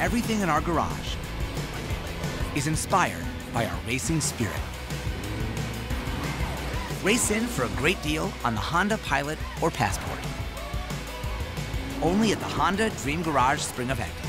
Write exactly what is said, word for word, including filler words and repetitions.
everything in our garage is inspired by our racing spirit. Race in for a great deal on the Honda Pilot or Passport. Only at the Honda Dream Garage Spring Event.